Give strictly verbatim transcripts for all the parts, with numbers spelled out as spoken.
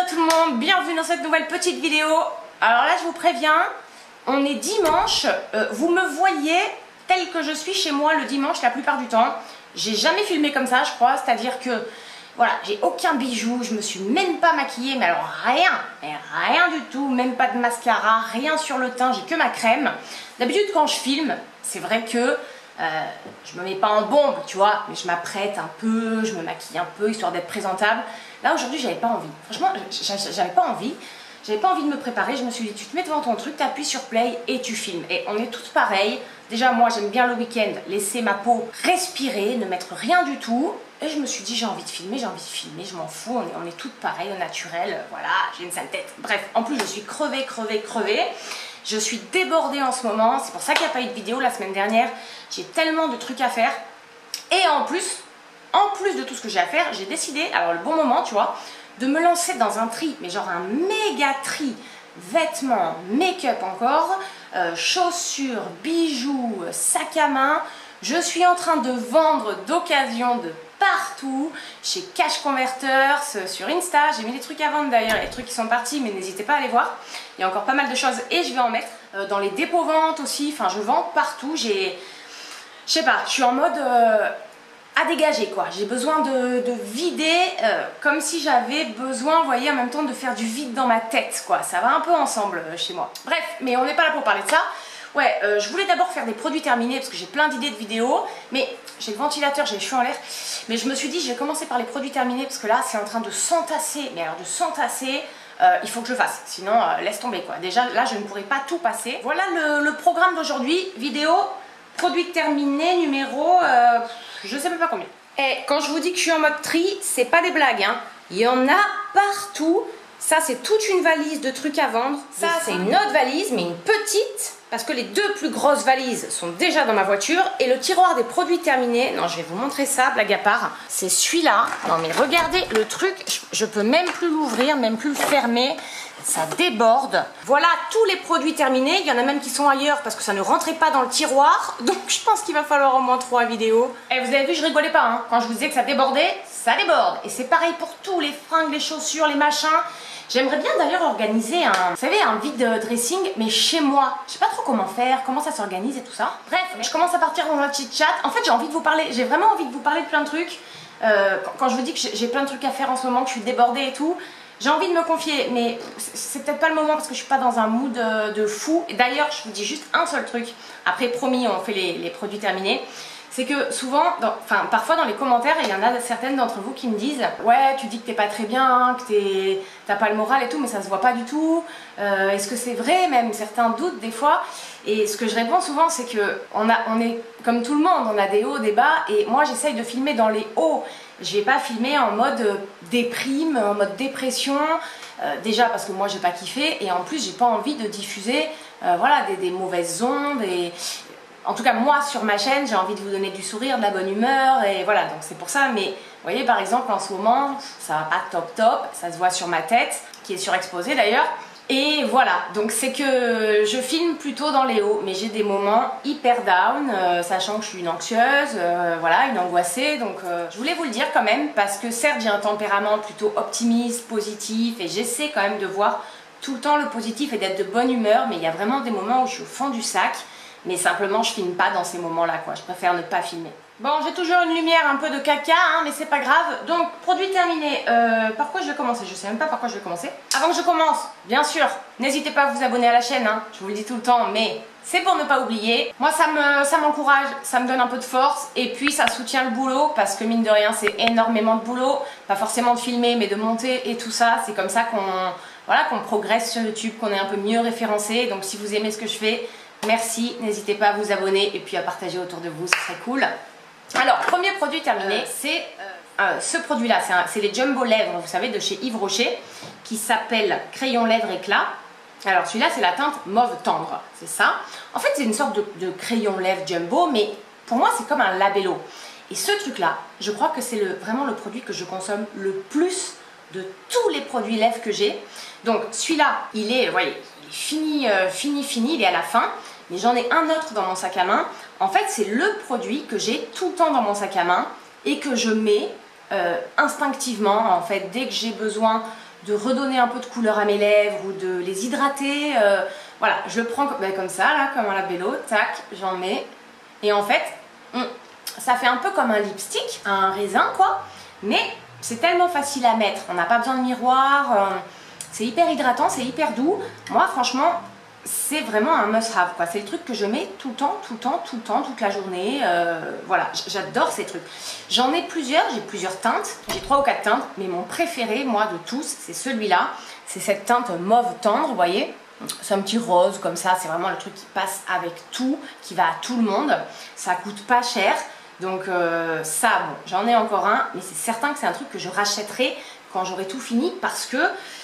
tout le monde, bienvenue dans cette nouvelle petite vidéo. Alors là je vous préviens, on est dimanche, euh, vous me voyez tel que je suis chez moi le dimanche la plupart du temps. J'ai jamais filmé comme ça je crois, c'est à dire que voilà, j'ai aucun bijou, je me suis même pas maquillée, mais alors rien, mais rien du tout, même pas de mascara, rien sur le teint, j'ai que ma crème. D'habitude quand je filme, c'est vrai que euh, je me mets pas en bombe, tu vois, mais je m'apprête un peu, je me maquille un peu, histoire d'être présentable. Là aujourd'hui j'avais pas envie, franchement j'avais pas envie, j'avais pas envie de me préparer, je me suis dit tu te mets devant ton truc, tu appuies sur play et tu filmes. Et on est toutes pareilles, déjà moi j'aime bien le week-end laisser ma peau respirer, ne mettre rien du tout. Et je me suis dit j'ai envie de filmer, j'ai envie de filmer, je m'en fous, on est, on est toutes pareilles, au naturel, voilà, j'ai une sale tête. Bref, en plus je suis crevée, crevée, crevée. Je suis débordée en ce moment, c'est pour ça qu'il n'y a pas eu de vidéo la semaine dernière. J'ai tellement de trucs à faire. Et en plus, en plus de tout ce que j'ai à faire, j'ai décidé, alors le bon moment, tu vois, de me lancer dans un tri, mais genre un méga tri, vêtements, make-up encore, euh, chaussures, bijoux, sac à main. Je suis en train de vendre d'occasion de partout, chez Cash Converters, sur Insta, j'ai mis des trucs à vendre d'ailleurs, il y a des trucs qui sont partis mais n'hésitez pas à aller voir, il y a encore pas mal de choses et je vais en mettre euh, dans les dépôts ventes aussi, enfin je vends partout, j'ai, je sais pas, je suis en mode euh, à dégager quoi, j'ai besoin de, de vider euh, comme si j'avais besoin, vous voyez, en même temps de faire du vide dans ma tête quoi, ça va un peu ensemble euh, chez moi. Bref, mais on n'est pas là pour parler de ça. Ouais, euh, je voulais d'abord faire des produits terminés parce que j'ai plein d'idées de vidéos, mais j'ai le ventilateur, j'ai les cheveux en l'air, mais je me suis dit je vais commencer par les produits terminés parce que là c'est en train de s'entasser, mais alors de s'entasser, euh, il faut que je le fasse, sinon euh, laisse tomber quoi. Déjà là je ne pourrai pas tout passer. Voilà le, le programme d'aujourd'hui, vidéo, produits terminés, numéro, euh, je sais même pas combien. Et quand je vous dis que je suis en mode tri, c'est pas des blagues, hein. Il y en a partout. Ça c'est toute une valise de trucs à vendre, ça c'est une autre valise mais une petite, parce que les deux plus grosses valises sont déjà dans ma voiture, et le tiroir des produits terminés, non je vais vous montrer ça, blague à part, c'est celui-là. Non mais regardez le truc, je, je peux même plus l'ouvrir, même plus le fermer, ça déborde. Voilà tous les produits terminés, il y en a même qui sont ailleurs parce que ça ne rentrait pas dans le tiroir, donc je pense qu'il va falloir au moins trois vidéos. Et vous avez vu, je rigolais pas, hein. Quand je vous disais que ça débordait, ça déborde. Et c'est pareil pour tous les fringues, les chaussures, les machins. J'aimerais bien d'ailleurs organiser un, vous savez, un vide dressing, mais chez moi. Je sais pas trop comment faire, comment ça s'organise et tout ça. Bref, je commence à partir dans un petit chat. En fait, j'ai envie de vous parler, j'ai vraiment envie de vous parler de plein de trucs. Euh, quand, quand je vous dis que j'ai plein de trucs à faire en ce moment, que je suis débordée et tout, j'ai envie de me confier, mais c'est peut-être pas le moment parce que je suis pas dans un mood de, de fou. D'ailleurs, je vous dis juste un seul truc. Après, promis, on fait les, les produits terminés. C'est que souvent, dans, enfin parfois dans les commentaires, il y en a certaines d'entre vous qui me disent « Ouais, tu dis que t'es pas très bien, que t'as pas le moral et tout, mais ça se voit pas du tout. Euh, Est-ce que c'est vrai ?» Même certains doutent des fois. Et ce que je réponds souvent, c'est que on, a, on est comme tout le monde, on a des hauts, des bas. Et moi, j'essaye de filmer dans les hauts. Je vais pas filmer en mode déprime, en mode dépression. Euh, déjà parce que moi, j'ai pas kiffé. Et en plus, j'ai pas envie de diffuser euh, voilà, des, des mauvaises ondes. Et, en tout cas moi sur ma chaîne j'ai envie de vous donner du sourire, de la bonne humeur et voilà, donc c'est pour ça. Mais vous voyez par exemple en ce moment ça va pas top top, ça se voit sur ma tête qui est surexposée d'ailleurs. Et voilà, donc c'est que je filme plutôt dans les hauts, mais j'ai des moments hyper down, euh, sachant que je suis une anxieuse, euh, voilà, une angoissée, donc euh, je voulais vous le dire quand même, parce que certes j'ai un tempérament plutôt optimiste, positif, et j'essaie quand même de voir tout le temps le positif et d'être de bonne humeur, mais il y a vraiment des moments où je suis au fond du sac. Mais simplement je filme pas dans ces moments là quoi, je préfère ne pas filmer. Bon, j'ai toujours une lumière un peu de caca hein, mais c'est pas grave. Donc produit terminé, euh, par quoi je vais commencer? Je sais même pas par quoi je vais commencer. Avant que je commence, bien sûr, n'hésitez pas à vous abonner à la chaîne, hein. Je vous le dis tout le temps, mais c'est pour ne pas oublier. Moi ça me, ça m'encourage, ça me donne un peu de force, et puis ça soutient le boulot, parce que mine de rien c'est énormément de boulot, pas forcément de filmer mais de monter et tout ça, c'est comme ça qu'on voilà, qu'on progresse sur YouTube, qu'on est un peu mieux référencé. Donc si vous aimez ce que je fais, merci, n'hésitez pas à vous abonner et puis à partager autour de vous, ce serait cool. Alors, premier produit terminé, euh, c'est euh, euh, ce produit-là, c'est les Jumbo Lèvres, vous savez, de chez Yves Rocher, qui s'appelle Crayon Lèvres Éclat. Alors celui-là, c'est la teinte mauve tendre, c'est ça. En fait, c'est une sorte de, de crayon lèvres Jumbo, mais pour moi, c'est comme un labello. Et ce truc-là, je crois que c'est le, vraiment le produit que je consomme le plus de tous les produits lèvres que j'ai. Donc celui-là, il est, vous voyez, il est fini, euh, fini, fini, il est à la fin. Mais j'en ai un autre dans mon sac à main. En fait, c'est le produit que j'ai tout le temps dans mon sac à main et que je mets euh, instinctivement. En fait, dès que j'ai besoin de redonner un peu de couleur à mes lèvres ou de les hydrater. Euh, voilà, je le prends ben, comme ça, là, comme un labello, tac, j'en mets. Et en fait, on, ça fait un peu comme un lipstick, un raisin quoi, mais c'est tellement facile à mettre, on n'a pas besoin de miroir, euh, c'est hyper hydratant, c'est hyper doux. Moi franchement, c'est vraiment un must-have quoi, c'est le truc que je mets tout le temps, tout le temps, tout le temps, toute la journée, euh, voilà, j'adore ces trucs. J'en ai plusieurs, j'ai plusieurs teintes, j'ai trois ou quatre teintes, mais mon préféré, moi, de tous, c'est celui-là, c'est cette teinte mauve tendre, vous voyez. C'est un petit rose comme ça, c'est vraiment le truc qui passe avec tout, qui va à tout le monde. Ça coûte pas cher, donc euh, ça, bon, j'en ai encore un, mais c'est certain que c'est un truc que je rachèterai quand j'aurai tout fini parce que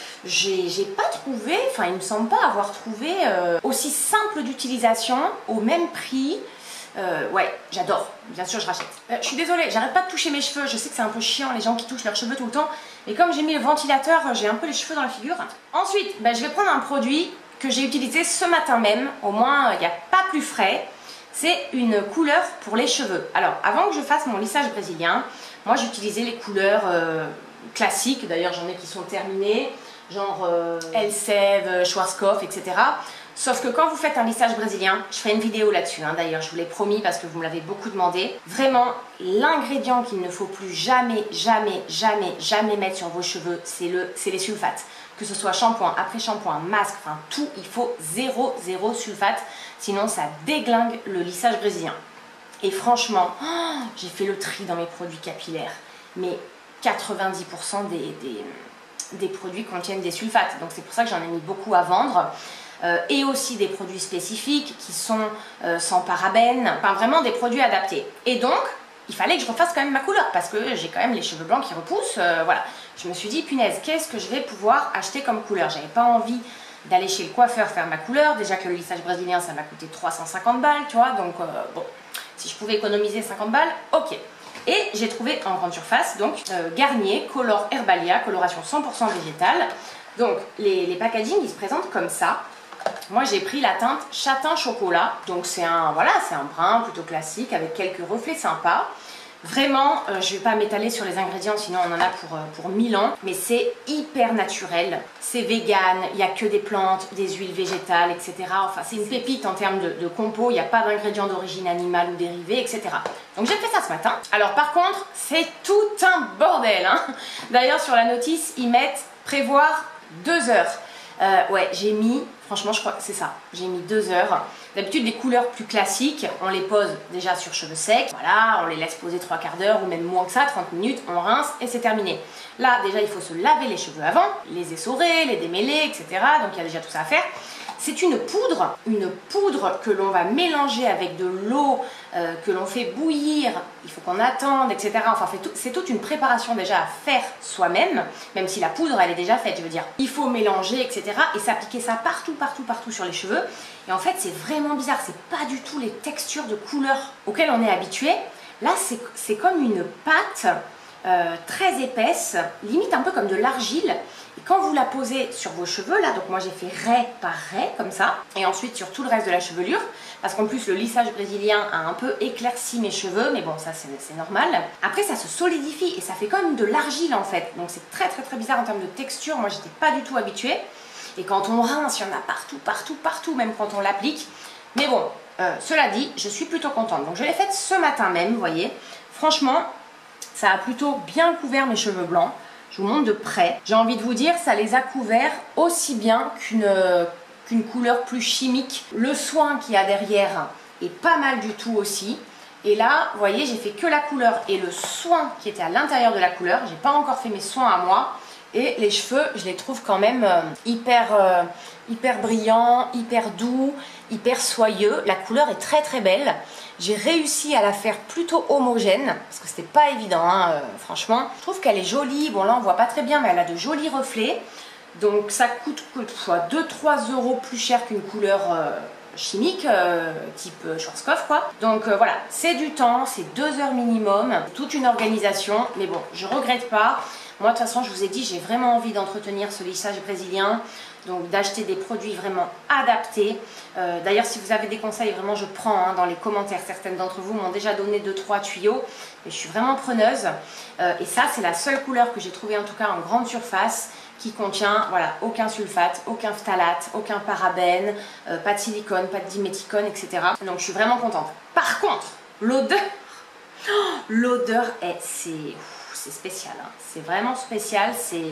j'ai pas trouvé, enfin il me semble pas avoir trouvé euh, aussi simple d'utilisation, au même prix. Euh, ouais, j'adore, bien sûr je rachète. Euh, je suis désolée, j'arrête pas de toucher mes cheveux, je sais que c'est un peu chiant les gens qui touchent leurs cheveux tout le temps, et comme j'ai mis le ventilateur, j'ai un peu les cheveux dans la figure. Ensuite, ben, je vais prendre un produit que j'ai utilisé ce matin même, au moins il n'y a pas plus frais, c'est une couleur pour les cheveux. Alors avant que je fasse mon lissage brésilien, moi j'utilisais les couleurs euh, classiques, d'ailleurs j'en ai qui sont terminées, genre euh, Elseve, Schwarzkopf, et cetera. Sauf que quand vous faites un lissage brésilien, je ferai une vidéo là-dessus, hein, d'ailleurs je vous l'ai promis parce que vous me l'avez beaucoup demandé. Vraiment, l'ingrédient qu'il ne faut plus jamais, jamais, jamais, jamais mettre sur vos cheveux, c'est le, c'est les sulfates. Que ce soit shampoing, après-shampoing, masque, enfin tout, il faut zéro, zéro sulfate, sinon ça déglingue le lissage brésilien. Et franchement, oh, j'ai fait le tri dans mes produits capillaires, mais quatre-vingt-dix pour cent des, des, des produits contiennent des sulfates, donc c'est pour ça que j'en ai mis beaucoup à vendre. Euh, et aussi des produits spécifiques qui sont euh, sans parabènes, enfin vraiment des produits adaptés. Et donc, il fallait que je refasse quand même ma couleur parce que j'ai quand même les cheveux blancs qui repoussent. Euh, voilà, je me suis dit, punaise, qu'est-ce que je vais pouvoir acheter comme couleur? J'avais pas envie d'aller chez le coiffeur faire ma couleur. Déjà que le lissage brésilien, ça m'a coûté trois cent cinquante balles, tu vois. Donc, euh, bon, si je pouvais économiser cinquante balles, ok. Et j'ai trouvé en grande surface, donc, euh, Garnier Color Herbalia, coloration cent pour cent végétale. Donc, les, les packagings, ils se présentent comme ça. Moi j'ai pris la teinte châtain chocolat, donc c'est un, voilà, c'est un brun plutôt classique avec quelques reflets sympas. Vraiment, euh, je ne vais pas m'étaler sur les ingrédients, sinon on en a pour, euh, pour mille ans, mais c'est hyper naturel, c'est vegan, il n'y a que des plantes, des huiles végétales, et cetera. Enfin c'est une pépite en termes de, de compo, il n'y a pas d'ingrédients d'origine animale ou dérivés, et cetera. Donc j'ai fait ça ce matin. Alors par contre, c'est tout un bordel, hein. D'ailleurs sur la notice, ils mettent prévoir deux heures. Euh, ouais, j'ai mis, franchement je crois que c'est ça, j'ai mis deux heures. D'habitude les couleurs plus classiques, on les pose déjà sur cheveux secs, voilà, on les laisse poser trois quarts d'heure ou même moins que ça, trente minutes, on rince et c'est terminé. Là déjà il faut se laver les cheveux avant, les essorer, les démêler, et cetera. Donc il y a déjà tout ça à faire. C'est une poudre, une poudre que l'on va mélanger avec de l'eau, euh, que l'on fait bouillir, il faut qu'on attende, et cetera. Enfin, c'est toute une préparation déjà à faire soi-même, même si la poudre, elle est déjà faite, je veux dire. Il faut mélanger, et cetera. Et s'appliquer ça partout, partout, partout sur les cheveux. Et en fait, c'est vraiment bizarre, c'est pas du tout les textures de couleurs auxquelles on est habitué. Là, c'est comme une pâte euh, très épaisse, limite un peu comme de l'argile. Et quand vous la posez sur vos cheveux, là, donc moi j'ai fait raie par raie, comme ça, et ensuite sur tout le reste de la chevelure, parce qu'en plus le lissage brésilien a un peu éclairci mes cheveux, mais bon, ça c'est normal. Après, ça se solidifie et ça fait comme de l'argile en fait, donc c'est très très très bizarre en termes de texture, moi j'étais pas du tout habituée. Et quand on rince, il y en a partout, partout, partout, même quand on l'applique. Mais bon, euh, cela dit, je suis plutôt contente. Donc je l'ai faite ce matin même, vous voyez. Franchement, ça a plutôt bien couvert mes cheveux blancs. Je vous montre de près. J'ai envie de vous dire, ça les a couverts aussi bien qu'une qu'une couleur plus chimique. Le soin qu'il y a derrière est pas mal du tout aussi. Et là, vous voyez, j'ai fait que la couleur et le soin qui était à l'intérieur de la couleur. J'ai pas encore fait mes soins à moi. Et les cheveux, je les trouve quand même euh, hyper, euh, hyper brillants, hyper doux, hyper soyeux. La couleur est très très belle. J'ai réussi à la faire plutôt homogène, parce que c'était pas évident, hein, euh, franchement. Je trouve qu'elle est jolie. Bon là, on voit pas très bien, mais elle a de jolis reflets. Donc ça coûte deux à trois euros plus cher qu'une couleur euh, chimique, euh, type Schwarzkopf, quoi. Donc euh, voilà, c'est du temps, c'est deux heures minimum, toute une organisation. Mais bon, je regrette pas. Moi, de toute façon, je vous ai dit, j'ai vraiment envie d'entretenir ce lissage brésilien, donc d'acheter des produits vraiment adaptés. Euh, D'ailleurs, si vous avez des conseils, vraiment, je prends hein, dans les commentaires. Certaines d'entre vous m'ont déjà donné deux trois tuyaux, et je suis vraiment preneuse. Euh, et ça, c'est la seule couleur que j'ai trouvée, en tout cas, en grande surface, qui contient voilà, aucun sulfate, aucun phthalate, aucun parabène, euh, pas de silicone, pas de diméthicone, et cetera. Donc je suis vraiment contente. Par contre, l'odeur, oh, l'odeur est, c'est spécial, hein. C'est vraiment spécial, c'est,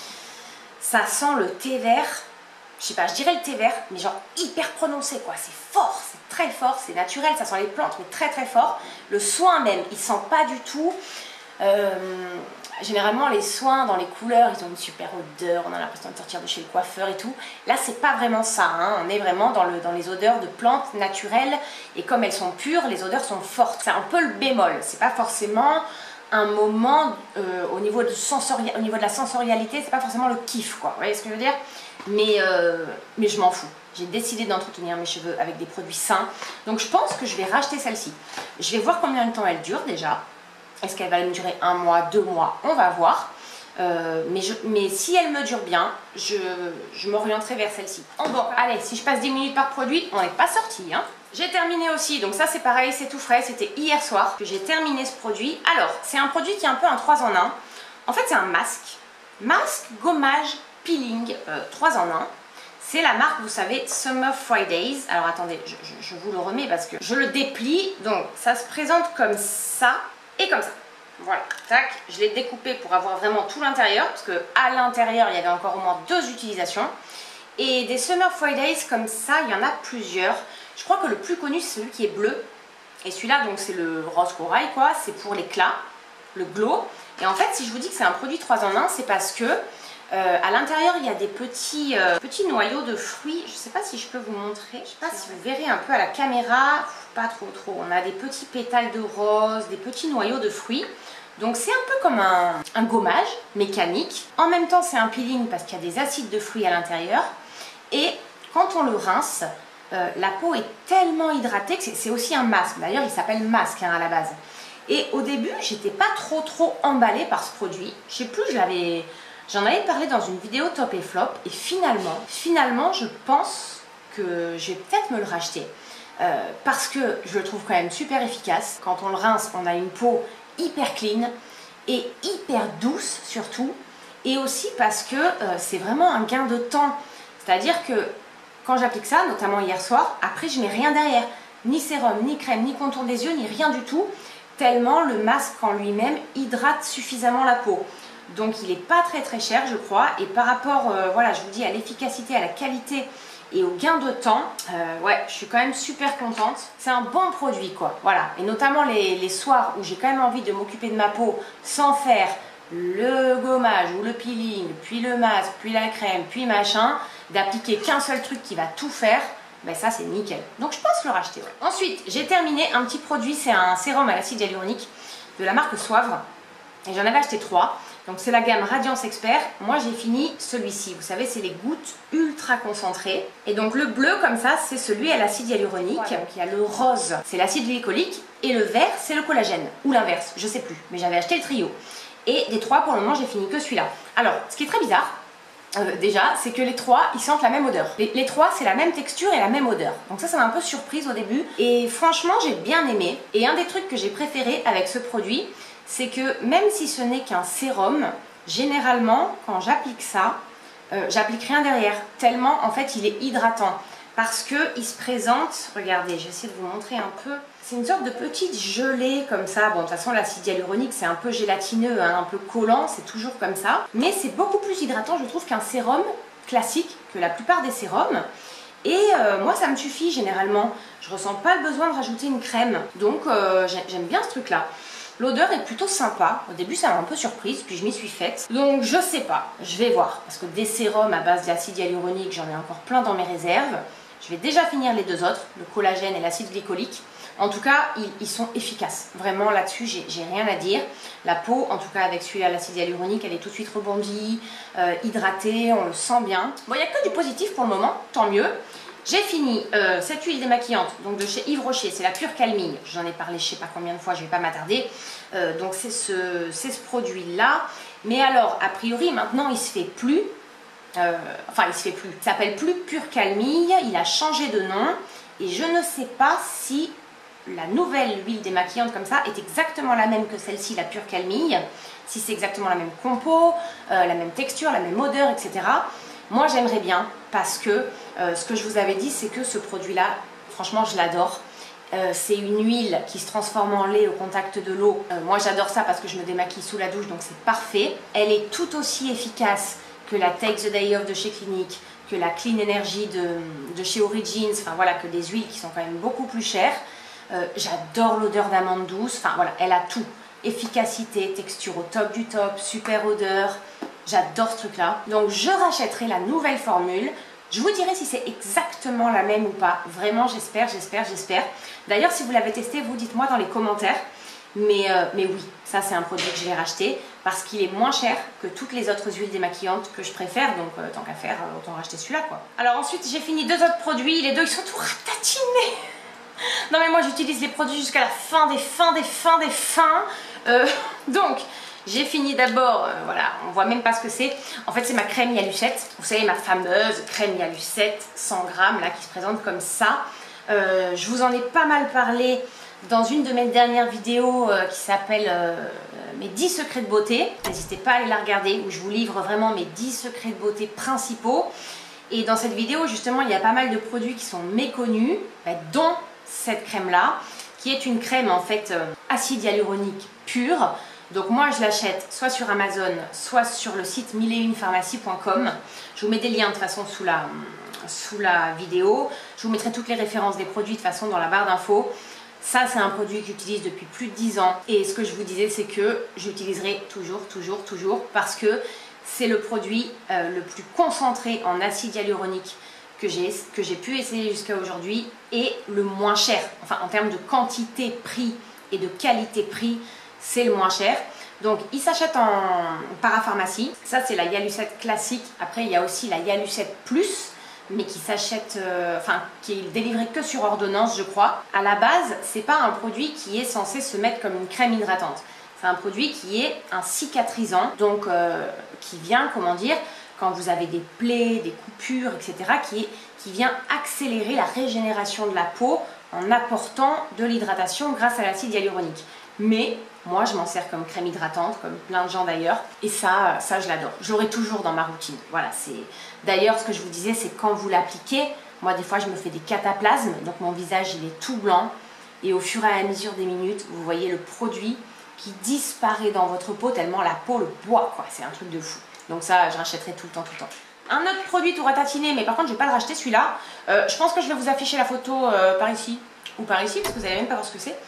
ça sent le thé vert, je sais pas, je dirais le thé vert, mais genre hyper prononcé quoi, c'est fort, c'est très fort, c'est naturel, ça sent les plantes, mais très très fort. Le soin même, il sent pas du tout. Euh, généralement les soins dans les couleurs ils ont une super odeur, on a l'impression de sortir de chez le coiffeur et tout. Là c'est pas vraiment ça, hein. On est vraiment dans, le, dans les odeurs de plantes naturelles et comme elles sont pures, les odeurs sont fortes. C'est un peu le bémol, c'est pas forcément un moment euh, au, niveau de sensoria, au niveau de la sensorialité, c'est pas forcément le kiff quoi, vous voyez ce que je veux dire, mais, euh, mais je m'en fous. J'ai décidé d'entretenir mes cheveux avec des produits sains, donc je pense que je vais racheter celle-ci. Je vais voir combien de temps elle dure déjà. Est-ce qu'elle va me durer un mois, deux mois? On va voir. Euh, mais, je, mais si elle me dure bien, je, je m'orienterai vers celle-ci. Oh bon, allez, si je passe dix minutes par produit, on n'est pas sorti. Hein. J'ai terminé aussi, donc ça c'est pareil, c'est tout frais. C'était hier soir que j'ai terminé ce produit. Alors, c'est un produit qui est un peu un trois en un. En fait, c'est un masque. Masque, gommage, peeling, euh, trois en un. C'est la marque, vous savez, Summer Fridays. Alors attendez, je, je, je vous le remets parce que je le déplie. Donc, ça se présente comme ça. Et comme ça, voilà, tac, je l'ai découpé pour avoir vraiment tout l'intérieur, parce que à l'intérieur, il y avait encore au moins deux utilisations. Et des Summer Fridays comme ça, il y en a plusieurs. Je crois que le plus connu, c'est celui qui est bleu. Et celui-là, donc c'est le rose corail, quoi, c'est pour l'éclat, le glow. Et en fait, si je vous dis que c'est un produit trois en un, c'est parce que euh, à l'intérieur, il y a des petits, euh, petits noyaux de fruits. Je ne sais pas si je peux vous montrer. Je ne sais pas si vous verrez un peu à la caméra. Pas trop trop. On a des petits pétales de rose, des petits noyaux de fruits. Donc c'est un peu comme un, un gommage mécanique. En même temps, c'est un peeling parce qu'il y a des acides de fruits à l'intérieur. Et quand on le rince, euh, la peau est tellement hydratée que c'est aussi un masque. D'ailleurs, il s'appelle masque hein, à la base. Et au début, j'étais pas trop trop emballée par ce produit. Je sais plus, je l'avais... J'en avais parlé dans une vidéo top et flop et finalement, finalement, je pense que je vais peut-être me le racheter euh, parce que je le trouve quand même super efficace. Quand on le rince, on a une peau hyper clean et hyper douce surtout, et aussi parce que euh, c'est vraiment un gain de temps. C'est-à-dire que quand j'applique ça, notamment hier soir, après je mets rien derrière, ni sérum, ni crème, ni contour des yeux, ni rien du tout, tellement le masque en lui-même hydrate suffisamment la peau. Donc il n'est pas très très cher je crois, et par rapport euh, voilà, je vous dis, à l'efficacité, à la qualité et au gain de temps, euh, ouais, je suis quand même super contente. C'est un bon produit quoi, voilà. Et notamment les, les soirs où j'ai quand même envie de m'occuper de ma peau sans faire le gommage ou le peeling, puis le masque, puis la crème, puis machin, d'appliquer qu'un seul truc qui va tout faire, ben ça c'est nickel. Donc je pense le racheter. Ouais. Ensuite, j'ai terminé un petit produit, c'est un sérum à l'acide hyaluronique de la marque Soivre. Et j'en avais acheté trois. Donc c'est la gamme Radiance Expert. Moi j'ai fini celui-ci. Vous savez, c'est les gouttes ultra concentrées. Et donc le bleu comme ça, c'est celui à l'acide hyaluronique. Ouais. Donc il y a le rose, c'est l'acide glycolique. Et le vert, c'est le collagène. Ou l'inverse, je sais plus. Mais j'avais acheté le trio. Et des trois, pour le moment, j'ai fini que celui-là. Alors, ce qui est très bizarre, euh, déjà, c'est que les trois, ils sentent la même odeur. Les, les trois, c'est la même texture et la même odeur. Donc ça, ça m'a un peu surprise au début. Et franchement, j'ai bien aimé. Et un des trucs que j'ai préféré avec ce produit, c'est que même si ce n'est qu'un sérum, généralement, quand j'applique ça, euh, j'applique rien derrière. Tellement, en fait, il est hydratant. Parce qu'il se présente, regardez, je vais essayer de vous montrer un peu. C'est une sorte de petite gelée comme ça. Bon, de toute façon, l'acide hyaluronique, c'est un peu gélatineux, hein, un peu collant, c'est toujours comme ça. Mais c'est beaucoup plus hydratant, je trouve, qu'un sérum classique, que la plupart des sérums. Et euh, moi, ça me suffit généralement. Je ressens pas le besoin de rajouter une crème. Donc, euh, j'aime bien ce truc-là. L'odeur est plutôt sympa. Au début, ça m'a un peu surprise, puis je m'y suis faite. Donc, je sais pas. Je vais voir. Parce que des sérums à base d'acide hyaluronique, j'en ai encore plein dans mes réserves. Je vais déjà finir les deux autres, le collagène et l'acide glycolique. En tout cas, ils, ils sont efficaces. Vraiment, là-dessus, j'ai rien à dire. La peau, en tout cas, avec celui-là, l'acide hyaluronique, elle est tout de suite rebondie, euh, hydratée, on le sent bien. Bon, il n'y a que du positif pour le moment, tant mieux. J'ai fini euh, cette huile démaquillante, donc de chez Yves Rocher, c'est la Pure Calming. J'en ai parlé je sais pas combien de fois, je vais pas m'attarder. Euh, donc c'est ce, ce produit-là. Mais alors, a priori, maintenant, il se fait plus. Euh, enfin, il se fait plus. Il s'appelle plus Pure Calming, il a changé de nom. Et je ne sais pas si la nouvelle huile démaquillante comme ça est exactement la même que celle-ci, la pure camille, si c'est exactement la même compo, euh, la même texture, la même odeur, et cetera. Moi j'aimerais bien parce que euh, ce que je vous avais dit, c'est que ce produit-là, franchement je l'adore. Euh, c'est une huile qui se transforme en lait au contact de l'eau. Euh, moi j'adore ça parce que je me démaquille sous la douche, donc c'est parfait. Elle est tout aussi efficace que la Take the Day Off de chez Clinique, que la Clean Energy de, de chez Origins, enfin voilà, que des huiles qui sont quand même beaucoup plus chères. Euh, j'adore l'odeur d'amande douce, enfin voilà, elle a tout. Efficacité, texture au top du top, super odeur. J'adore ce truc-là. Donc je rachèterai la nouvelle formule. Je vous dirai si c'est exactement la même ou pas. Vraiment, j'espère, j'espère, j'espère. D'ailleurs, si vous l'avez testé, vous dites-moi dans les commentaires. Mais, euh, mais oui, ça c'est un produit que je vais racheter parce qu'il est moins cher que toutes les autres huiles démaquillantes que je préfère. Donc euh, tant qu'à faire, autant racheter celui-là quoi. Alors ensuite, j'ai fini deux autres produits. Les deux, ils sont tout ratatinés. Non mais moi, j'utilise les produits jusqu'à la fin des fins des fins des fins. Euh, donc... J'ai fini d'abord, euh, voilà, on voit même pas ce que c'est. En fait, c'est ma crème Yalucette. Vous savez, ma fameuse crème Yalucette cent grammes, là, qui se présente comme ça. Euh, je vous en ai pas mal parlé dans une de mes dernières vidéos euh, qui s'appelle euh, mes dix secrets de beauté. N'hésitez pas à aller la regarder, où je vous livre vraiment mes dix secrets de beauté principaux. Et dans cette vidéo, justement, il y a pas mal de produits qui sont méconnus, bah, dont cette crème-là, qui est une crème, en fait, euh, acide hyaluronique pur. Donc moi je l'achète soit sur Amazon, soit sur le site mille et une pharmacie point com. Je vous mets des liens de toute façon sous la, sous la vidéo. Je vous mettrai toutes les références des produits de toute façon dans la barre d'infos. Ça c'est un produit que j'utilise depuis plus de dix ans. Et ce que je vous disais c'est que j'utiliserai toujours, toujours, toujours parce que c'est le produit euh, le plus concentré en acide hyaluronique que j'ai que j'ai pu essayer jusqu'à aujourd'hui et le moins cher. Enfin en termes de quantité, prix et de qualité prix, c'est le moins cher. Donc il s'achète en parapharmacie. Ça c'est la Yalucette classique. Après il y a aussi la Yalucette Plus, mais qui s'achète, euh, enfin qui est délivrée que sur ordonnance je crois. À la base c'est pas un produit qui est censé se mettre comme une crème hydratante. C'est un produit qui est un cicatrisant, donc euh, qui vient, comment dire, quand vous avez des plaies, des coupures, et cetera, qui, qui vient accélérer la régénération de la peau en apportant de l'hydratation grâce à l'acide hyaluronique. Mais moi je m'en sers comme crème hydratante, comme plein de gens d'ailleurs, et ça, ça je l'adore. Je l'aurai toujours dans ma routine. Voilà, c'est d'ailleurs ce que je vous disais, c'est quand vous l'appliquez, moi des fois je me fais des cataplasmes, donc mon visage il est tout blanc, et au fur et à mesure des minutes, vous voyez le produit qui disparaît dans votre peau tellement la peau le boit, quoi. C'est un truc de fou. Donc ça, je rachèterai tout le temps, tout le temps. Un autre produit tout ratatiné, mais par contre je ne vais pas le racheter celui-là. Euh, je pense que je vais vous afficher la photo euh, par ici, ou par ici, parce que vous n'allez même pas voir ce que c'est.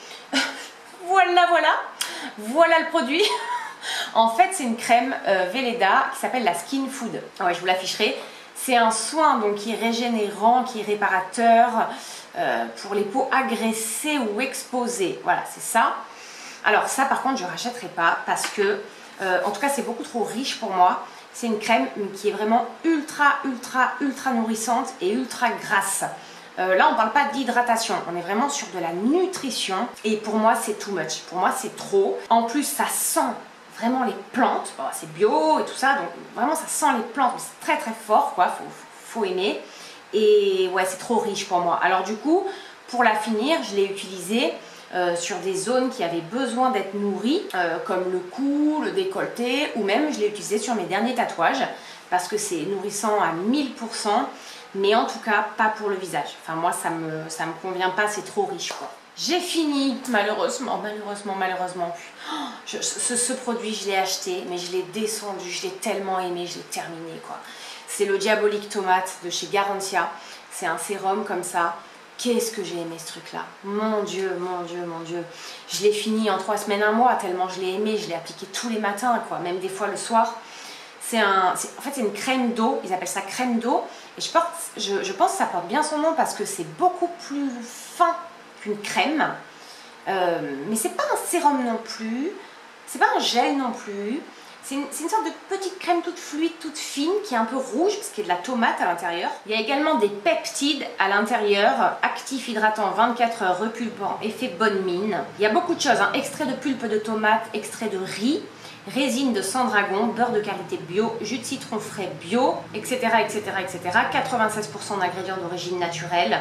Voilà, voilà, voilà le produit. En fait, c'est une crème euh, Velleda qui s'appelle la Skin Food. Ouais, je vous l'afficherai. C'est un soin donc qui est régénérant, qui est réparateur euh, pour les peaux agressées ou exposées. Voilà, c'est ça. Alors ça, par contre, je ne rachèterai pas parce que, euh, en tout cas, c'est beaucoup trop riche pour moi. C'est une crème qui est vraiment ultra, ultra, ultra nourrissante et ultra grasse. Euh, là on ne parle pas d'hydratation, on est vraiment sur de la nutrition et pour moi c'est too much, pour moi c'est trop. En plus ça sent vraiment les plantes, bon, c'est bio et tout ça, donc vraiment ça sent les plantes, c'est très très fort quoi, faut, faut aimer. Et ouais, c'est trop riche pour moi. Alors du coup, pour la finir, je l'ai utilisée euh, sur des zones qui avaient besoin d'être nourries, euh, comme le cou, le décolleté, ou même je l'ai utilisée sur mes derniers tatouages parce que c'est nourrissant à mille pour cent. Mais en tout cas pas pour le visage. Enfin moi ça me, ça me convient pas, c'est trop riche quoi. J'ai fini, malheureusement, malheureusement, malheureusement. Oh, je, ce, ce produit je l'ai acheté, mais je l'ai descendu, je l'ai tellement aimé, je l'ai terminé quoi. C'est le Diabolique Tomate de chez Garantia. C'est un sérum comme ça. Qu'est-ce que j'ai aimé ce truc là. Mon Dieu, mon Dieu, mon Dieu. Je l'ai fini en trois semaines, un mois, tellement je l'ai aimé. Je l'ai appliqué tous les matins quoi, même des fois le soir. C'est un, en fait c'est une crème d'eau, ils appellent ça crème d'eau. Et je, porte, je, je pense que ça porte bien son nom parce que c'est beaucoup plus fin qu'une crème. Euh, mais c'est pas un sérum non plus, c'est pas un gel non plus. C'est une, une sorte de petite crème toute fluide, toute fine, qui est un peu rouge parce qu'il y a de la tomate à l'intérieur. Il y a également des peptides à l'intérieur, actif, hydratant, vingt-quatre heures, repulpant, effet bonne mine. Il y a beaucoup de choses, hein. Extrait de pulpe de tomate, extrait de riz, résine de sang dragon, beurre de qualité bio, jus de citron frais bio, et cetera, et cetera, et cetera. quatre-vingt-seize pour cent d'ingrédients d'origine naturelle.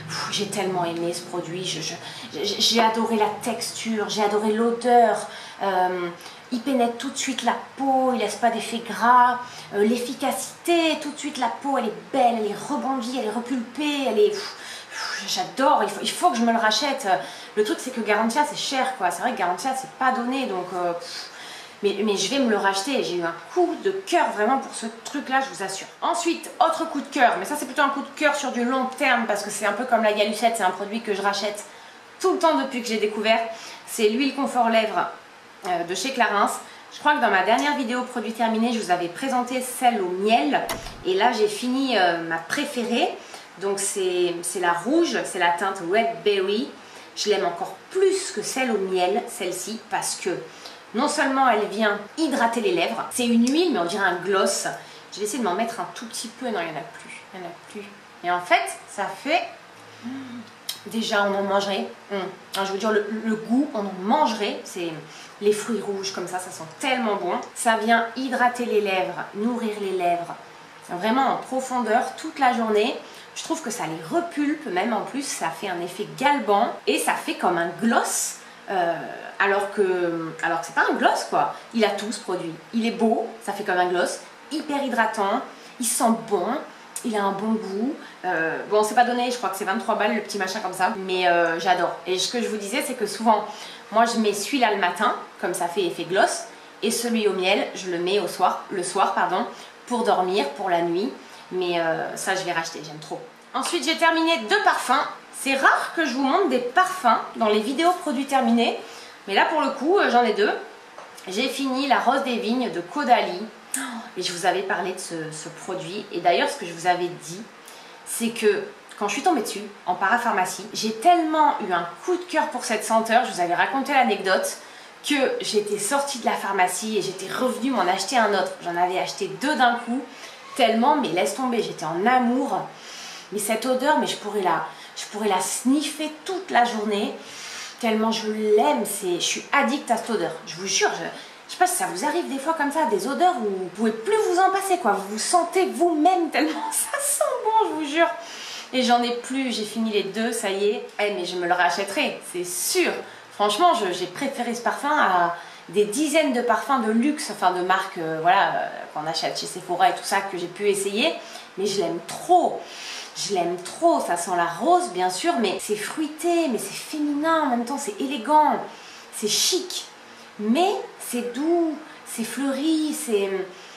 J'ai tellement aimé ce produit, j'ai adoré la texture, j'ai adoré l'odeur, euh, il pénètre tout de suite la peau, il laisse pas d'effet gras, euh, l'efficacité, tout de suite la peau elle est belle, elle est rebondie, elle est repulpée, elle est... J'adore, il faut, il faut que je me le rachète. Le truc c'est que Garantia c'est cher quoi, c'est vrai que Garantia c'est pas donné donc... Euh, Mais, mais je vais me le racheter, j'ai eu un coup de cœur vraiment pour ce truc là, je vous assure. Ensuite, autre coup de cœur, mais ça c'est plutôt un coup de cœur sur du long terme parce que c'est un peu comme la Galucette, c'est un produit que je rachète tout le temps depuis que j'ai découvert. C'est l'huile confort lèvres euh, de chez Clarins. Je crois que dans ma dernière vidéo produit terminé, je vous avais présenté celle au miel et là j'ai fini euh, ma préférée. Donc c'est la rouge, c'est la teinte Red Berry. Je l'aime encore plus que celle au miel, celle-ci, parce que non seulement elle vient hydrater les lèvres, c'est une huile mais on dirait un gloss. Je vais essayer de m'en mettre un tout petit peu, non il n'y en a plus, il n'y en a plus. Et en fait ça fait, déjà on en mangerait, hum. Alors, je veux dire le, le goût, on en mangerait, c'est les fruits rouges comme ça, ça sent tellement bon. Ça vient hydrater les lèvres, nourrir les lèvres, vraiment en profondeur toute la journée. Je trouve que ça les repulpe même en plus, ça fait un effet galbant et ça fait comme un gloss. Euh, alors que, alors que c'est pas un gloss quoi, il a tout ce produit, il est beau, ça fait comme un gloss, hyper hydratant, il sent bon, il a un bon goût, euh, bon c'est pas donné, je crois que c'est vingt-trois balles le petit machin comme ça, mais euh, j'adore. Et ce que je vous disais c'est que souvent, moi je mets celui-là le matin, comme ça fait effet gloss, et celui au miel, je le mets au soir, le soir pardon, pour dormir, pour la nuit, mais euh, ça je vais racheter, j'aime trop. Ensuite j'ai terminé deux parfums. C'est rare que je vous montre des parfums dans les vidéos produits terminés, mais là pour le coup j'en ai deux. J'ai fini la Rose des Vignes de Caudalie et je vous avais parlé de ce, ce produit et d'ailleurs ce que je vous avais dit c'est que quand je suis tombée dessus en parapharmacie, j'ai tellement eu un coup de cœur pour cette senteur, je vous avais raconté l'anecdote, que j'étais sortie de la pharmacie et j'étais revenue m'en acheter un autre. J'en avais acheté deux d'un coup, tellement, mais laisse tomber, j'étais en amour. Mais cette odeur, mais je pourrais la... Je pourrais la sniffer toute la journée, tellement je l'aime, je suis addict à cette odeur. Je vous jure, je ne sais pas si ça vous arrive des fois comme ça, des odeurs où vous ne pouvez plus vous en passer, quoi. Vous vous sentez vous-même tellement ça sent bon, je vous jure. Et j'en ai plus, j'ai fini les deux, ça y est. Eh, mais je me le rachèterai, c'est sûr. Franchement, j'ai préféré ce parfum à des dizaines de parfums de luxe, enfin de marques, euh, voilà, euh, qu'on achète chez Sephora et tout ça, que j'ai pu essayer. Mais je l'aime trop. Je l'aime trop, ça sent la rose bien sûr, mais c'est fruité, mais c'est féminin, en même temps c'est élégant, c'est chic, mais c'est doux, c'est fleuri, c'est...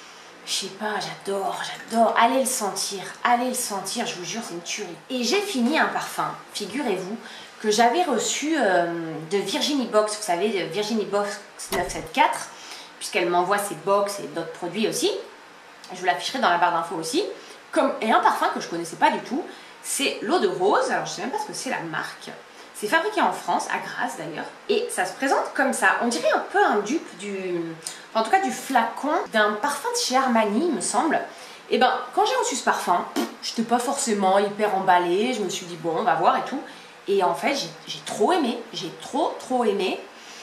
Je sais pas, j'adore, j'adore, allez le sentir, allez le sentir, je vous jure c'est une tuerie. Et j'ai fini un parfum, figurez-vous, que j'avais reçu euh, de Virginie Box, vous savez, de Virginie Box neuf cent soixante-quatorze, puisqu'elle m'envoie ses box et d'autres produits aussi, je vous l'afficherai dans la barre d'infos aussi. Comme, et un parfum que je ne connaissais pas du tout, c'est l'eau de rose, alors je ne sais même pas ce que c'est la marque, c'est fabriqué en France, à Grasse d'ailleurs, et ça se présente comme ça, on dirait un peu un dupe du, enfin, en tout cas du flacon d'un parfum de chez Armani il me semble. Et ben quand j'ai reçu ce parfum, je n'étais pas forcément hyper emballée, je me suis dit bon on va voir et tout, et en fait j'ai trop aimé, j'ai trop trop aimé,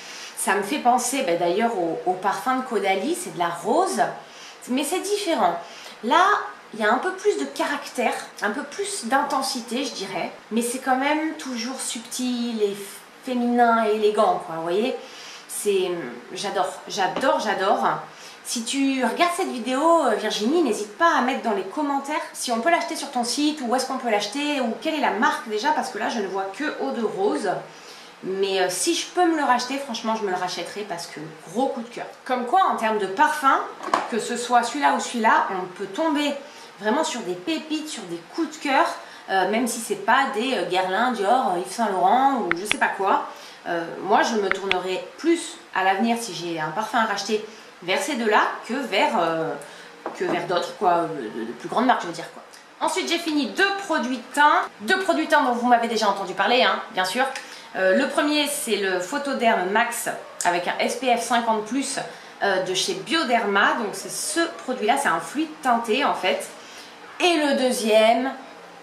ça me fait penser ben, d'ailleurs au, au parfum de Caudalie, c'est de la rose, mais c'est différent, là il y a un peu plus de caractère, un peu plus d'intensité je dirais, mais c'est quand même toujours subtil et féminin et élégant quoi, vous voyez, c'est, j'adore, j'adore, j'adore. Si tu regardes cette vidéo Virginie, n'hésite pas à mettre dans les commentaires si on peut l'acheter sur ton site, ou où est-ce qu'on peut l'acheter, ou quelle est la marque déjà, parce que là je ne vois que Eau de Rose. Mais euh, si je peux me le racheter, franchement je me le rachèterai parce que gros coup de cœur. Comme quoi en termes de parfum, que ce soit celui-là ou celui-là, on peut tomber vraiment sur des pépites, sur des coups de cœur, euh, même si c'est pas des euh, Guerlain, Dior, Yves Saint Laurent ou je sais pas quoi. Euh, moi je me tournerai plus à l'avenir si j'ai un parfum à racheter vers ces deux-là que vers, euh, que vers d'autres, quoi, de, de plus grandes marques je veux dire quoi. Ensuite j'ai fini deux produits teint, deux produits teint dont vous m'avez déjà entendu parler, hein, bien sûr. Euh, le premier c'est le Photoderm Max avec un S P F cinquante plus euh, de chez Bioderma, donc c'est ce produit là, c'est un fluide teinté en fait. Et le deuxième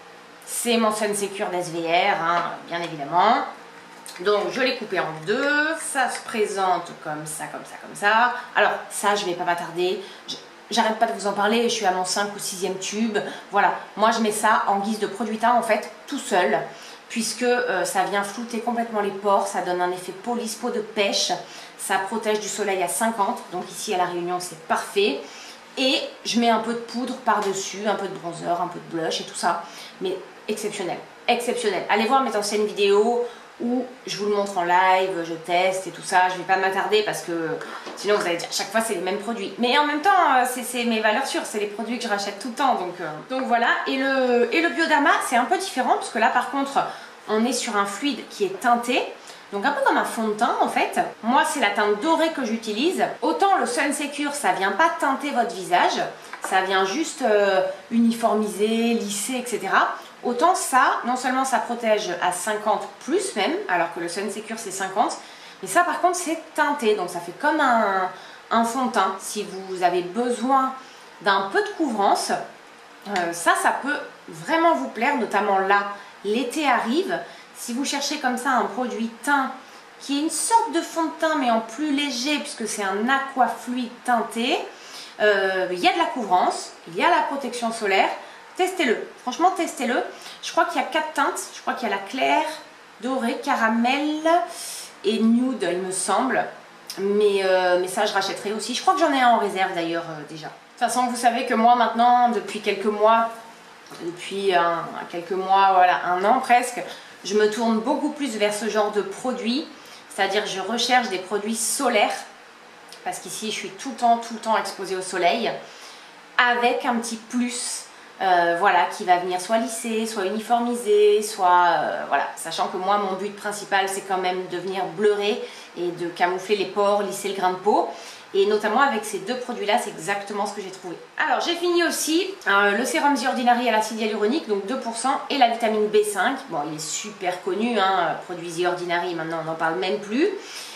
c'est mon Sun Secure d'S V R, hein, bien évidemment. Donc je l'ai coupé en deux, ça se présente comme ça, comme ça, comme ça. Alors ça je vais pas m'attarder, j'arrête pas de vous en parler, je suis à mon cinq ou sixième tube. Voilà, moi je mets ça en guise de produit teint en fait, tout seul. puisque euh, ça vient flouter complètement les pores, ça donne un effet police peau de pêche, ça protège du soleil à cinquante, donc ici à la Réunion c'est parfait. Et je mets un peu de poudre par-dessus, un peu de bronzer, un peu de blush et tout ça, mais exceptionnel, exceptionnel. Allez voir mes anciennes vidéos où je vous le montre en live, je teste et tout ça, je vais pas m'attarder parce que sinon vous allez dire chaque fois c'est les mêmes produits. Mais en même temps, c'est mes valeurs sûres, c'est les produits que je rachète tout le temps, donc, euh, donc voilà. Et le, et le Bioderma, c'est un peu différent parce que là par contre, on est sur un fluide qui est teinté. Donc un peu comme un fond de teint en fait. Moi c'est la teinte dorée que j'utilise. Autant le Sun Secure ça vient pas teinter votre visage, ça vient juste euh, uniformiser, lisser, et cetera. Autant ça, non seulement ça protège à cinquante plus même, alors que le Sun Secure c'est cinquante, mais ça par contre c'est teinté, donc ça fait comme un, un fond de teint. Si vous avez besoin d'un peu de couvrance, euh, ça, ça peut vraiment vous plaire, notamment là, l'été arrive. Si vous cherchez comme ça un produit teint qui est une sorte de fond de teint mais en plus léger puisque c'est un aqua fluide teinté, euh, il y a de la couvrance, il y a la protection solaire, testez-le, franchement testez-le. Je crois qu'il y a quatre teintes, je crois qu'il y a la claire, dorée, caramel et nude il me semble, mais, euh, mais ça je rachèterai aussi. Je crois que j'en ai un en réserve d'ailleurs euh, déjà. De toute façon vous savez que moi maintenant depuis quelques mois, depuis un, quelques mois, voilà un an presque, je me tourne beaucoup plus vers ce genre de produits, c'est-à-dire je recherche des produits solaires, parce qu'ici je suis tout le temps, tout le temps exposée au soleil, avec un petit plus, euh, voilà, qui va venir soit lisser, soit uniformiser, soit, euh, voilà, sachant que moi mon but principal c'est quand même de venir bleurer et de camoufler les pores, lisser le grain de peau. Et notamment avec ces deux produits-là, c'est exactement ce que j'ai trouvé. Alors, j'ai fini aussi euh, le sérum The Ordinary à l'acide hyaluronique, donc deux pour cent, et la vitamine B cinq. Bon, il est super connu, hein, produit The Ordinary, maintenant on n'en parle même plus.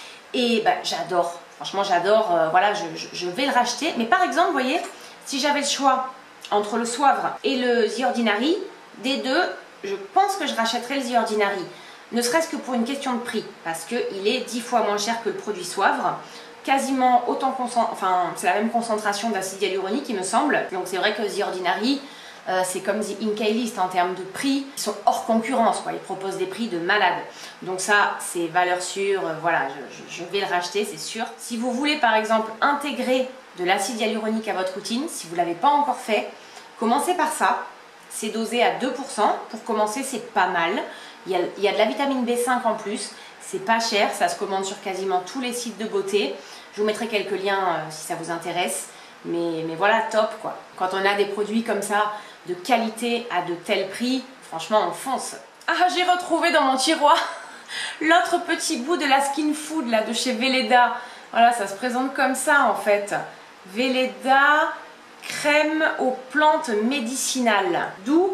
Et bah, j'adore, franchement j'adore, euh, voilà, je, je, je vais le racheter. Mais par exemple, vous voyez, si j'avais le choix entre le Soivre et le The Ordinary, des deux, je pense que je rachèterais le The Ordinary. Ne serait-ce que pour une question de prix, parce qu'il est dix fois moins cher que le produit Soivre. Quasiment autant, enfin c'est la même concentration d'acide hyaluronique il me semble, donc c'est vrai que The Ordinary euh, c'est comme The Inkey List en termes de prix, ils sont hors concurrence quoi, ils proposent des prix de malade, donc ça c'est valeur sûre, euh, voilà je, je, je vais le racheter c'est sûr. Si vous voulez par exemple intégrer de l'acide hyaluronique à votre routine, si vous ne l'avez pas encore fait, commencez par ça, c'est dosé à deux pour cent, pour commencer c'est pas mal, il y, a, il y a de la vitamine B cinq en plus. C'est pas cher, ça se commande sur quasiment tous les sites de beauté. Je vous mettrai quelques liens euh, si ça vous intéresse. Mais, mais voilà, top quoi. Quand on a des produits comme ça, de qualité à de tels prix, franchement on fonce. Ah, j'ai retrouvé dans mon tiroir l'autre petit bout de la Skin Food là, de chez Velleda. Voilà, ça se présente comme ça en fait. Velleda crème aux plantes médicinales. D'où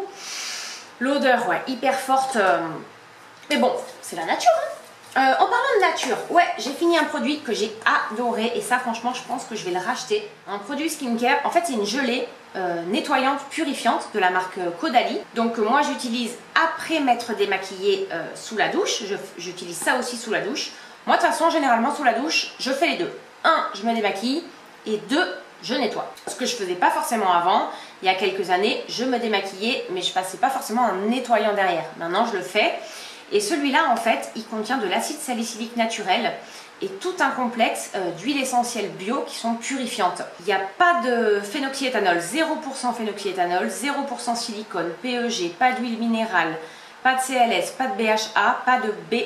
l'odeur, ouais, hyper forte. Euh... Mais bon, c'est la nature hein. Euh, en parlant de nature, ouais, j'ai fini un produit que j'ai adoré et ça franchement je pense que je vais le racheter. Un produit skincare, en fait c'est une gelée euh, nettoyante, purifiante de la marque Caudalie. Donc euh, moi j'utilise après m'être démaquillée euh, sous la douche, j'utilise ça aussi sous la douche. Moi de toute façon généralement sous la douche je fais les deux. Un, je me démaquille et deux, je nettoie. Ce que je faisais pas forcément avant, il y a quelques années, je me démaquillais mais je passais pas forcément en nettoyant derrière. Maintenant je le fais. Et celui-là, en fait, il contient de l'acide salicylique naturel et tout un complexe euh, d'huiles essentielles bio qui sont purifiantes. Il n'y a pas de phénoxyéthanol, zéro pour cent phénoxyéthanol, zéro pour cent silicone, P E G, pas d'huile minérale, pas de C L S, pas de B H A, pas de B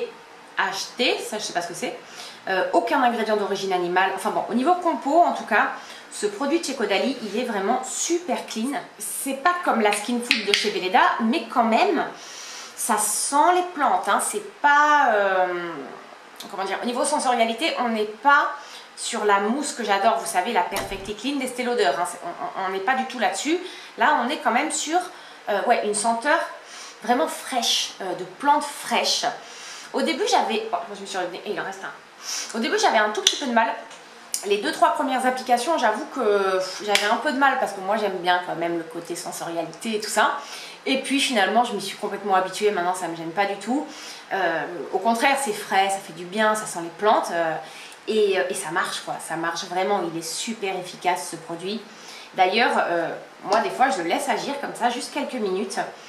H T, ça je sais pas ce que c'est, euh, aucun ingrédient d'origine animale. Enfin bon, au niveau compo, en tout cas, ce produit de chez Caudalie, il est vraiment super clean. C'est pas comme la Skin Food de chez Velleda, mais quand même... Ça sent les plantes, hein. C'est pas, euh, comment dire, au niveau sensorialité, on n'est pas sur la mousse que j'adore, vous savez, la Perfectly Clean d'Estée Lauder, hein. On n'est pas du tout là-dessus. Là, on est quand même sur euh, ouais, une senteur vraiment fraîche, euh, de plantes fraîches. Au début, j'avais, oh, je me suis revenue, et il en reste un. Au début, j'avais un tout petit peu de mal. Les deux, trois premières applications, j'avoue que j'avais un peu de mal parce que moi, j'aime bien quand même le côté sensorialité et tout ça. Et puis finalement je m'y suis complètement habituée, maintenant ça ne me gêne pas du tout. Euh, au contraire c'est frais, ça fait du bien, ça sent les plantes euh, et, et ça marche quoi, ça marche vraiment, il est super efficace ce produit. D'ailleurs euh, moi des fois je le laisse agir comme ça juste quelques minutes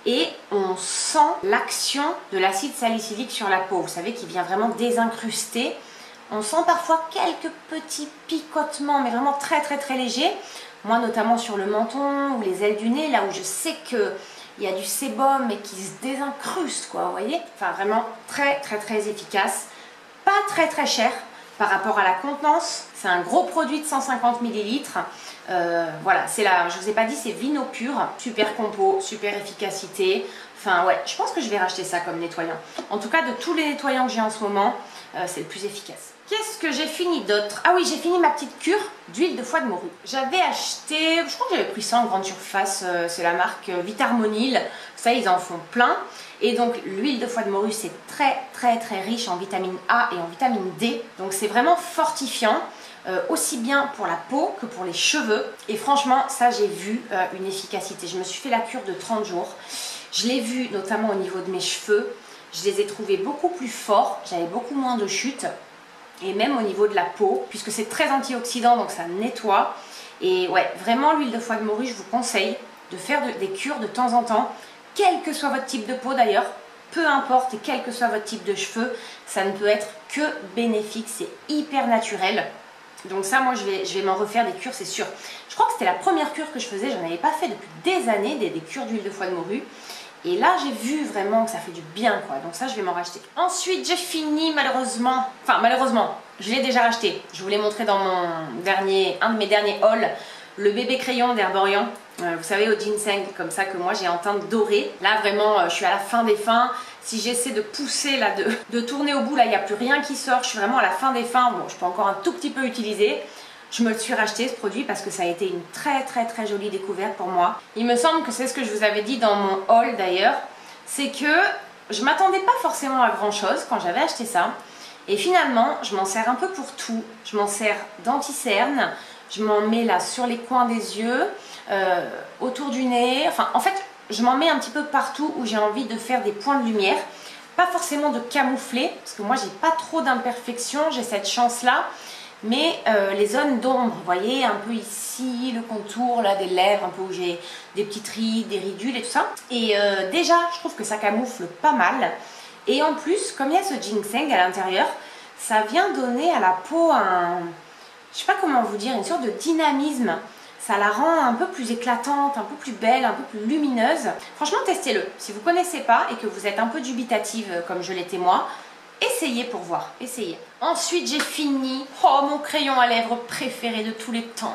et on sent l'action de l'acide salicylique sur la peau. Vous savez, qui vient vraiment désincruster. On sent parfois quelques petits picotements, mais vraiment très très très légers. Moi, notamment sur le menton ou les ailes du nez, là où je sais que il y a du sébum et qui se désincruste, quoi, vous voyez. Enfin, vraiment très très très efficace. Pas très très cher par rapport à la contenance. C'est un gros produit de cent cinquante millilitres. Euh, voilà, c'est là, je vous ai pas dit, c'est Vino Pur. Super compo, super efficacité. Enfin, ouais, je pense que je vais racheter ça comme nettoyant. En tout cas, de tous les nettoyants que j'ai en ce moment, euh, c'est le plus efficace. Qu'est-ce que j'ai fini d'autre? Ah oui, j'ai fini ma petite cure d'huile de foie de morue. J'avais acheté, je crois que j'avais pris ça en grande surface, euh, c'est la marque euh, Vitarmonil. Ça, ils en font plein. Et donc, l'huile de foie de morue, c'est très très très riche en vitamine A et en vitamine D. Donc, c'est vraiment fortifiant, euh, aussi bien pour la peau que pour les cheveux. Et franchement, ça, j'ai vu euh, une efficacité. Je me suis fait la cure de trente jours. Je l'ai vu notamment au niveau de mes cheveux. Je les ai trouvés beaucoup plus forts. J'avais beaucoup moins de chutes. Et même au niveau de la peau, puisque c'est très antioxydant, donc ça nettoie. Et ouais, vraiment l'huile de foie de morue, je vous conseille de faire de, des cures de temps en temps, quel que soit votre type de peau d'ailleurs, peu importe, et quel que soit votre type de cheveux, ça ne peut être que bénéfique, c'est hyper naturel. Donc ça, moi, je vais, je vais m'en refaire des cures, c'est sûr. Je crois que c'était la première cure que je faisais, j'en avais pas fait depuis des années, des, des cures d'huile de foie de morue. Et là, j'ai vu vraiment que ça fait du bien, quoi. Donc ça, je vais m'en racheter. Ensuite, j'ai fini, malheureusement... Enfin, malheureusement, je l'ai déjà racheté. Je vous l'ai montré dans mon dernier, un de mes derniers hauls. Le bébé crayon d'Herborian. Euh, vous savez, au ginseng, comme ça, que moi, j'ai en teinte dorée. Là, vraiment, euh, je suis à la fin des fins. Si j'essaie de pousser, là, de, de tourner au bout, là, il n'y a plus rien qui sort. Je suis vraiment à la fin des fins. Bon, je peux encore un tout petit peu utiliser. Je me le suis racheté ce produit parce que ça a été une très très très jolie découverte pour moi. Il me semble que c'est ce que je vous avais dit dans mon haul d'ailleurs, c'est que je m'attendais pas forcément à grand chose quand j'avais acheté ça. Et finalement, je m'en sers un peu pour tout. Je m'en sers d'anti-cerne, je m'en mets là sur les coins des yeux, euh, autour du nez. Enfin, en fait, je m'en mets un petit peu partout où j'ai envie de faire des points de lumière. Pas forcément de camoufler, parce que moi j'ai pas trop d'imperfections, j'ai cette chance-là. Mais euh, les zones d'ombre, vous voyez, un peu ici, le contour là des lèvres, un peu où j'ai des petites rides, des ridules et tout ça. Et euh, déjà, je trouve que ça camoufle pas mal. Et en plus, comme il y a ce ginseng à l'intérieur, ça vient donner à la peau un, je sais pas comment vous dire, une sorte de dynamisme. Ça la rend un peu plus éclatante, un peu plus belle, un peu plus lumineuse. Franchement, testez-le. Si vous ne connaissez pas et que vous êtes un peu dubitative comme je l'étais moi, essayez pour voir, essayez. Ensuite, j'ai fini, oh, mon crayon à lèvres préféré de tous les temps.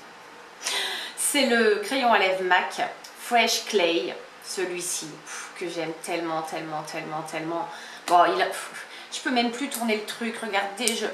C'est le crayon à lèvres MAC Fresh Clay, celui-ci, que j'aime tellement, tellement, tellement, tellement. Bon, il a, pff, je peux même plus tourner le truc, regardez, je,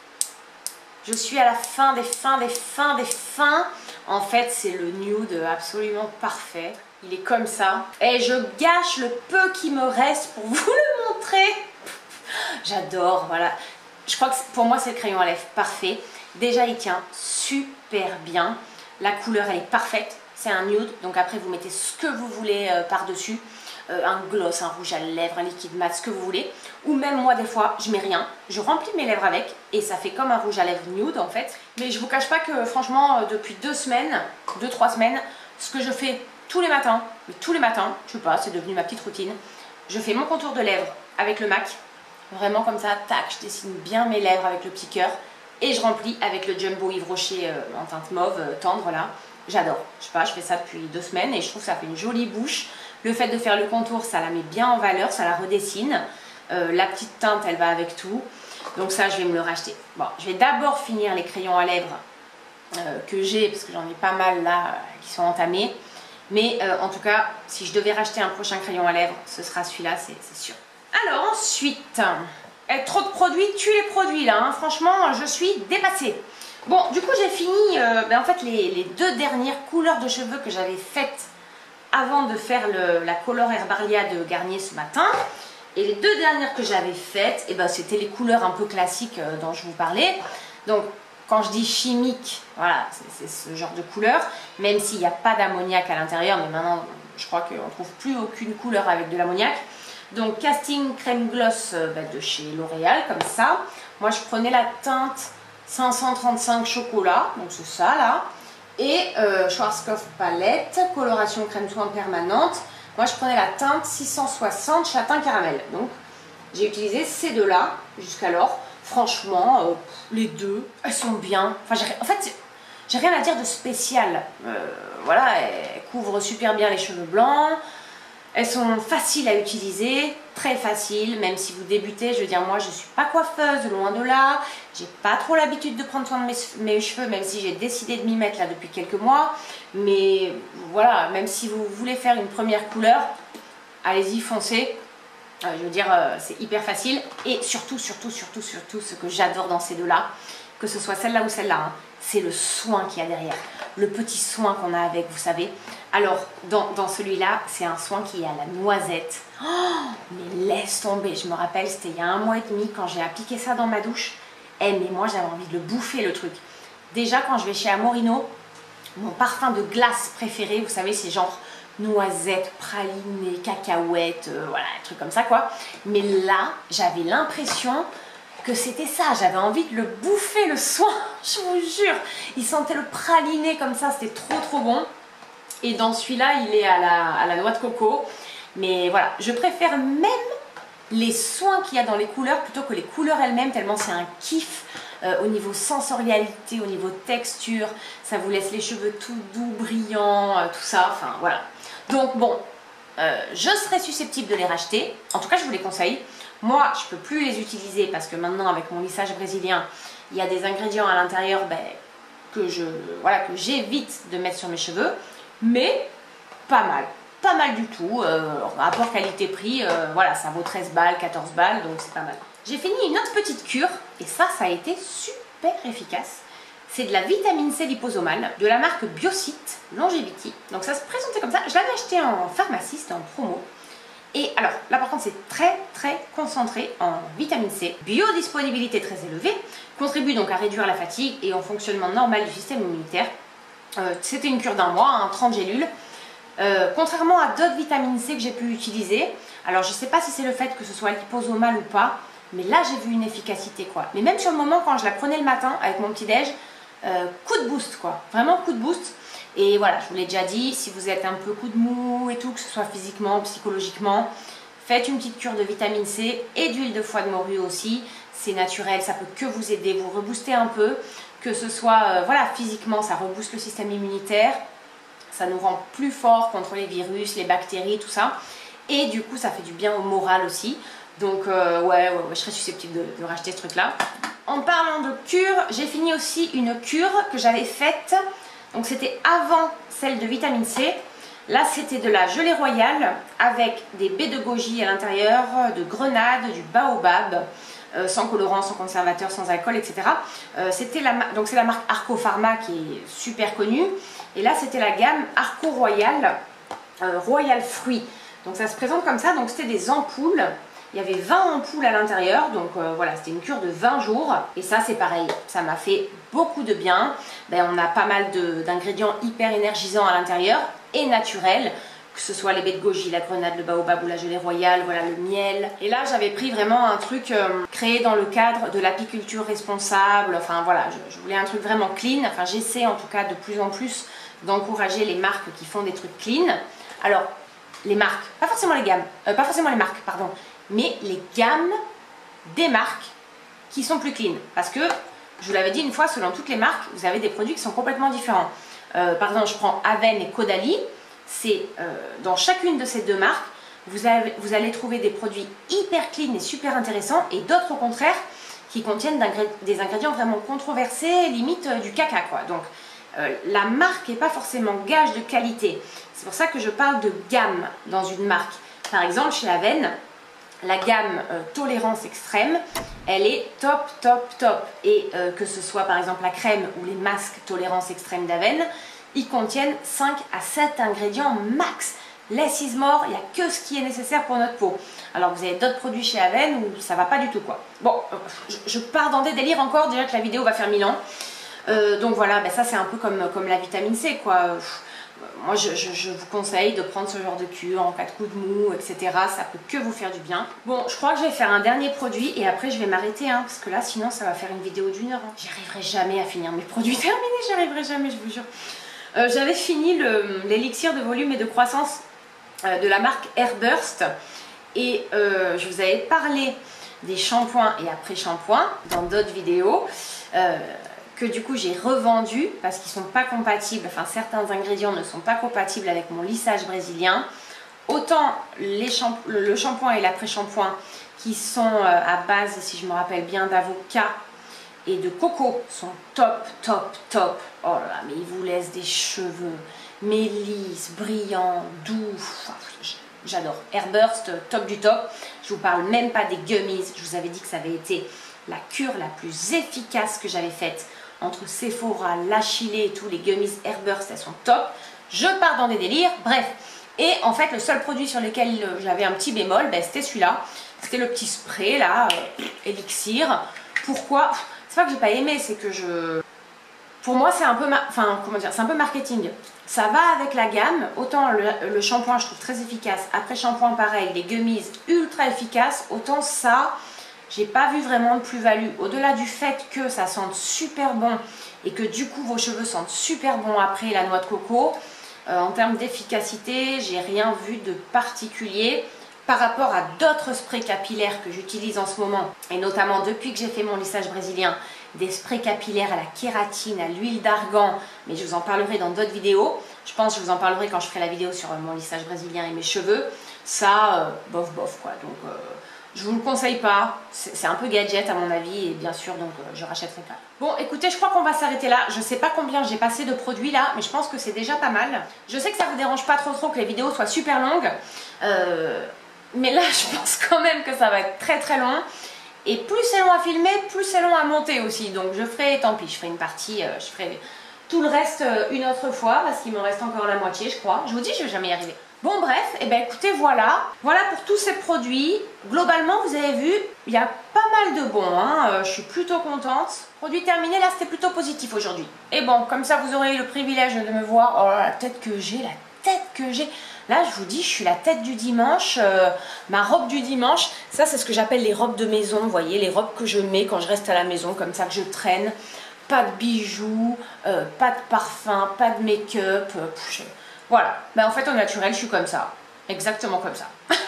je suis à la fin des fins, des fins, des fins. En fait, c'est le nude absolument parfait. Il est comme ça. Et je gâche le peu qui me reste pour vous le montrer. J'adore, voilà. Je crois que pour moi, c'est le crayon à lèvres parfait. Déjà, il tient super bien. La couleur, elle est parfaite. C'est un nude, donc après, vous mettez ce que vous voulez euh, par-dessus. Euh, un gloss, un rouge à lèvres, un liquide mat, ce que vous voulez. Ou même moi, des fois, je mets rien. Je remplis mes lèvres avec et ça fait comme un rouge à lèvres nude, en fait. Mais je vous cache pas que, franchement, depuis deux semaines, deux, trois semaines, ce que je fais tous les matins, mais tous les matins, je sais pas, c'est devenu ma petite routine. Je fais mon contour de lèvres avec le MAC. Vraiment comme ça, tac, je dessine bien mes lèvres avec le petit cœur. Et je remplis avec le Jumbo Yves Rocher euh, en teinte mauve, euh, tendre là. J'adore. Je sais pas, je fais ça depuis deux semaines et je trouve que ça fait une jolie bouche. Le fait de faire le contour, ça la met bien en valeur, ça la redessine. Euh, la petite teinte, elle va avec tout. Donc ça, je vais me le racheter. Bon, je vais d'abord finir les crayons à lèvres euh, que j'ai, parce que j'en ai pas mal là, euh, qui sont entamés. Mais euh, en tout cas, si je devais racheter un prochain crayon à lèvres, ce sera celui-là, c'est sûr. Alors ensuite, eh, trop de produits, tue les produits là, hein. Franchement, je suis dépassée. Bon, du coup, j'ai fini euh, ben, en fait les, les deux dernières couleurs de cheveux que j'avais faites avant de faire le, la Color Herbaria de Garnier ce matin. Et les deux dernières que j'avais faites, eh ben, c'était les couleurs un peu classiques euh, dont je vous parlais. Donc, quand je dis chimique, voilà, c'est ce genre de couleur, même s'il n'y a pas d'ammoniac à l'intérieur, mais maintenant, je crois qu'on ne trouve plus aucune couleur avec de l'ammoniac. Donc casting crème gloss euh, bah, de chez L'Oréal, comme ça. Moi je prenais la teinte cinq cent trente-cinq chocolat, donc c'est ça là. Et euh, Schwarzkopf palette, coloration crème soin permanente. Moi je prenais la teinte six cent soixante châtain caramel. Donc j'ai utilisé ces deux-là jusqu'alors. Franchement, euh, les deux, elles sont bien. Enfin, en fait, j'ai rien à dire de spécial. Euh, voilà, elles couvrent super bien les cheveux blancs. Elles sont faciles à utiliser, très faciles, même si vous débutez. Je veux dire, moi, je ne suis pas coiffeuse, loin de là. J'ai pas trop l'habitude de prendre soin de mes, mes cheveux, même si j'ai décidé de m'y mettre là depuis quelques mois. Mais voilà, même si vous voulez faire une première couleur, allez-y, foncez. Euh, je veux dire, euh, c'est hyper facile. Et surtout, surtout, surtout, surtout, ce que j'adore dans ces deux-là, que ce soit celle-là ou celle-là, hein, c'est le soin qu'il y a derrière. Le petit soin qu'on a avec, vous savez. Alors, dans, dans celui-là, c'est un soin qui est à la noisette. Oh, mais laisse tomber. Je me rappelle, c'était il y a un mois et demi, quand j'ai appliqué ça dans ma douche. Eh, mais moi, j'avais envie de le bouffer, le truc. Déjà, quand je vais chez Amorino, mon parfum de glace préféré, vous savez, c'est genre noisettes, pralinées, cacahuètes, euh, voilà, un truc comme ça quoi. Mais là, j'avais l'impression que c'était ça, j'avais envie de le bouffer le soin, je vous jure. Il sentait le praliné comme ça, c'était trop trop bon. Et dans celui-là, il est à la, à la noix de coco. Mais voilà, je préfère même les soins qu'il y a dans les couleurs plutôt que les couleurs elles-mêmes, tellement c'est un kiff. Euh, au niveau sensorialité, au niveau texture, ça vous laisse les cheveux tout doux, brillants, euh, tout ça, enfin voilà. Donc bon, euh, je serais susceptible de les racheter, en tout cas je vous les conseille. Moi je peux plus les utiliser parce que maintenant avec mon lissage brésilien, il y a des ingrédients à l'intérieur ben, que je voilà, que j'évite de mettre sur mes cheveux, mais pas mal. Pas mal du tout, euh, rapport qualité-prix, euh, voilà, ça vaut treize balles, quatorze balles, donc c'est pas mal. J'ai fini une autre petite cure, et ça, ça a été super efficace. C'est de la vitamine C liposomale, de la marque Biocyte Longevity. Donc ça se présentait comme ça, je l'avais acheté en pharmacie, c'était en promo. Et alors, là par contre, c'est très très concentré en vitamine C. Biodisponibilité très élevée, contribue donc à réduire la fatigue et au fonctionnement normal du système immunitaire. Euh, C'était une cure d'un mois, hein, trente gélules. Euh, contrairement à d'autres vitamines C que j'ai pu utiliser, alors je ne sais pas si c'est le fait que ce soit liposomal ou pas, mais là j'ai vu une efficacité quoi. Mais même sur le moment quand je la prenais le matin avec mon petit déj, euh, coup de boost quoi, vraiment coup de boost. Et voilà, je vous l'ai déjà dit, si vous êtes un peu coup de mou et tout, que ce soit physiquement, psychologiquement, faites une petite cure de vitamine C et d'huile de foie de morue aussi. C'est naturel, ça peut que vous aider, vous rebooster un peu, que ce soit euh, voilà, physiquement, ça rebooste le système immunitaire. Ça nous rend plus forts contre les virus, les bactéries, tout ça. Et du coup, ça fait du bien au moral aussi. Donc, euh, ouais, ouais, ouais, je serais susceptible de, de racheter ce truc-là. En parlant de cure, j'ai fini aussi une cure que j'avais faite. Donc, c'était avant celle de vitamine C. Là, c'était de la gelée royale avec des baies de goji à l'intérieur, de grenade, du baobab, euh, sans colorant, sans conservateur, sans alcool, et cetera. Euh, c'était la, donc, c'est la marque Arco Pharma qui est super connue. Et là, c'était la gamme Arco Royal, euh, Royal Fruit. Donc ça se présente comme ça, donc c'était des ampoules. Il y avait vingt ampoules à l'intérieur, donc euh, voilà, c'était une cure de vingt jours. Et ça, c'est pareil, ça m'a fait beaucoup de bien. Ben, on a pas mal d'ingrédients hyper énergisants à l'intérieur et naturels, que ce soit les baies de goji, la grenade, le baobab ou la gelée royale, voilà, le miel. Et là, j'avais pris vraiment un truc euh, créé dans le cadre de l'apiculture responsable. Enfin voilà, je, je voulais un truc vraiment clean. Enfin, j'essaie en tout cas de plus en plus d'encourager les marques qui font des trucs clean. Alors, les marques, pas forcément les gammes, euh, pas forcément les marques, pardon, mais les gammes des marques qui sont plus clean. Parce que, je vous l'avais dit une fois, selon toutes les marques, vous avez des produits qui sont complètement différents. Euh, par exemple, je prends Aven et Caudalie. C'est euh, dans chacune de ces deux marques, vous, avez, vous allez trouver des produits hyper clean et super intéressants, et d'autres au contraire qui contiennent des ingrédients vraiment controversés, limite euh, du caca quoi. Donc euh, la marque n'est pas forcément gage de qualité. C'est pour ça que je parle de gamme dans une marque. Par exemple chez Aven, la gamme euh, tolérance extrême, elle est top top top. Et euh, que ce soit par exemple la crème ou les masques tolérance extrême d'Aven, ils contiennent cinq à sept ingrédients max. Less is more, il n'y a que ce qui est nécessaire pour notre peau. Alors vous avez d'autres produits chez Aven où ça va pas du tout quoi. Bon, je, je pars dans des délires encore, déjà que la vidéo va faire mille ans. Euh, donc voilà, ben ça c'est un peu comme, comme la vitamine C quoi. Moi je, je, je vous conseille de prendre ce genre de cure en cas de coup de mou, et cetera. Ça peut que vous faire du bien. Bon, je crois que je vais faire un dernier produit et après je vais m'arrêter, hein, parce que là sinon ça va faire une vidéo d'une heure. Hein. J'y arriverai jamais à finir mes produits terminés, j'y arriverai jamais, je vous jure. Euh, J'avais fini l'élixir de volume et de croissance euh, de la marque Airburst. Et euh, je vous avais parlé des shampoings et après-shampoings dans d'autres vidéos. Euh, que du coup j'ai revendu parce qu'ils sont pas compatibles, enfin certains ingrédients ne sont pas compatibles avec mon lissage brésilien. Autant les shamp le shampoing et l'après-shampoing qui sont euh, à base, si je me rappelle bien, d'avocat et de coco sont top, top, top. Oh là là, mais ils vous laissent des cheveux, mais lisses, brillants, doux. J'adore. Airburst, top du top. Je vous parle même pas des gummies. Je vous avais dit que ça avait été la cure la plus efficace que j'avais faite. Entre Sephora, L'Achillée et tout, les gummies Airburst, elles sont top. Je pars dans des délires, bref. Et en fait, le seul produit sur lequel j'avais un petit bémol, ben, c'était celui-là. C'était le petit spray, là, euh, Elixir. Pourquoi? C'est pas que j'ai pas aimé, c'est que je... Pour moi, c'est un peu, enfin, comment dire, c'est un peu marketing. Ça va avec la gamme. Autant le, le shampoing, je trouve très efficace. Après shampoing, pareil, les gummies ultra efficaces. Autant ça... J'ai pas vu vraiment de plus-value. Au-delà du fait que ça sente super bon et que du coup vos cheveux sentent super bon après la noix de coco, euh, en termes d'efficacité, j'ai rien vu de particulier par rapport à d'autres sprays capillaires que j'utilise en ce moment. Et notamment depuis que j'ai fait mon lissage brésilien, des sprays capillaires à la kératine, à l'huile d'argan, mais je vous en parlerai dans d'autres vidéos. Je pense que je vous en parlerai quand je ferai la vidéo sur mon lissage brésilien et mes cheveux. Ça, euh, bof bof quoi. Donc... Euh, je vous le conseille pas, c'est un peu gadget à mon avis et bien sûr donc euh, je rachèterai pas. Bon écoutez, je crois qu'on va s'arrêter là. Je sais pas combien j'ai passé de produits là, mais je pense que c'est déjà pas mal. Je sais que ça vous dérange pas trop trop que les vidéos soient super longues, euh, mais là je pense quand même que ça va être très très long. Et plus c'est long à filmer, plus c'est long à monter aussi. Donc je ferai, tant pis, je ferai une partie, euh, je ferai tout le reste euh, une autre fois parce qu'il me reste encore la moitié je crois. Je vous dis, je vais jamais y arriver. Bon bref, et eh ben écoutez voilà, voilà pour tous ces produits. Globalement vous avez vu, il y a pas mal de bons, hein. euh, je suis plutôt contente. Produit terminé, là c'était plutôt positif aujourd'hui. Et bon, comme ça vous aurez eu le privilège de me voir, oh la tête que j'ai, la tête que j'ai. Là je vous dis, je suis la tête du dimanche, euh, ma robe du dimanche, ça c'est ce que j'appelle les robes de maison, vous voyez, les robes que je mets quand je reste à la maison, comme ça que je traîne. Pas de bijoux, euh, pas de parfum, pas de make-up, euh, je... Voilà, ben, en fait au naturel je suis comme ça, exactement comme ça.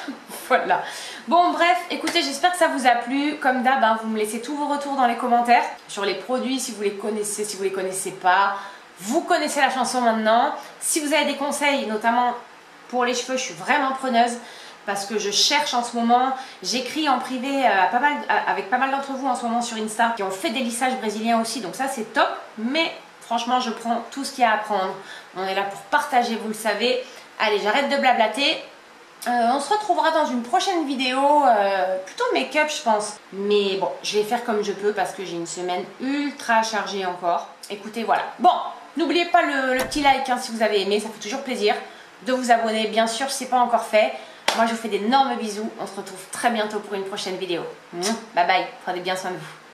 Voilà. Bon bref, écoutez, j'espère que ça vous a plu. Comme d'hab, hein, vous me laissez tous vos retours dans les commentaires sur les produits, si vous les connaissez, si vous les connaissez pas. Vous connaissez la chanson maintenant. Si vous avez des conseils, notamment pour les cheveux, je suis vraiment preneuse. Parce que je cherche en ce moment, j'écris en privé à pas mal, à, avec pas mal d'entre vous en ce moment sur Insta qui ont fait des lissages brésiliens aussi, donc ça c'est top, mais franchement je prends tout ce qu'il y a à prendre. On est là pour partager, vous le savez. Allez, j'arrête de blablater. Euh, on se retrouvera dans une prochaine vidéo, euh, plutôt make-up je pense. Mais bon, je vais faire comme je peux parce que j'ai une semaine ultra chargée encore. Écoutez, voilà. Bon, n'oubliez pas le, le petit like hein, si vous avez aimé, ça fait toujours plaisir. De vous abonner, bien sûr, si ce n'est pas encore fait. Moi, je vous fais d'énormes bisous. On se retrouve très bientôt pour une prochaine vidéo. Bye bye, prenez bien soin de vous.